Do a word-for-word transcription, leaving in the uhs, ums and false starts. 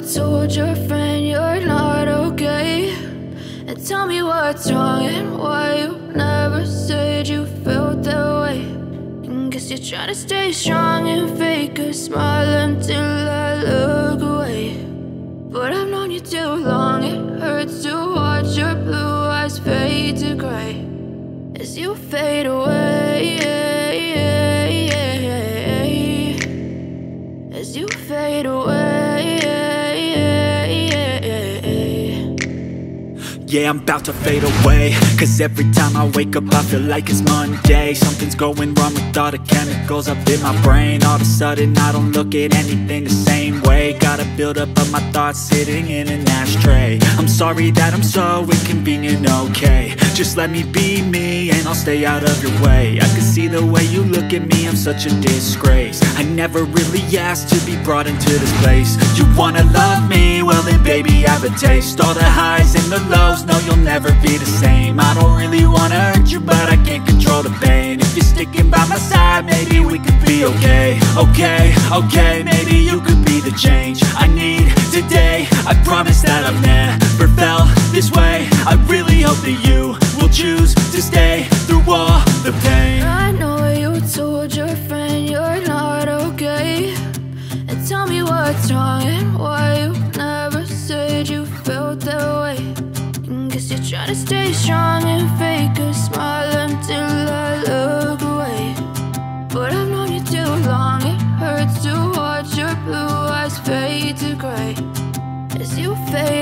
told your friend you're not okay, and tell me what's wrong and why you never said you felt that way. And guess you're trying to stay strong and fake a smile until I look away. But I've known you too long, it hurts to watch your blue eyes fade to gray as you fade away, as you fade away. Yeah, I'm about to fade away, cause every time I wake up I feel like it's Monday. Something's going wrong with all the chemicals up in my brain. All of a sudden I don't look at anything the same way. Gotta build up of my thoughts sitting in an ashtray. I'm sorry that I'm so inconvenient, okay. Just let me be me and I'll stay out of your way. I can see the way you look at me, I'm such a disgrace. I never really asked to be brought into this place. You wanna love me? Well then baby, have a taste. All the highs and the lows, no, you'll never be the same. I don't really wanna hurt you, but I can't control the pain. If you're sticking by my side, maybe we could be okay. Okay, okay, maybe you could be the change I need today. I promise that I've never felt this way. I really hope that you will choose to stay through all the pain. I know you told your friend you're not okay, and tell me what's wrong and why you never said you felt that way. Guess you're trying to stay strong and fake a smile until I look away. But I've known you too long, it hurts to watch your blue eyes fade to gray as you fade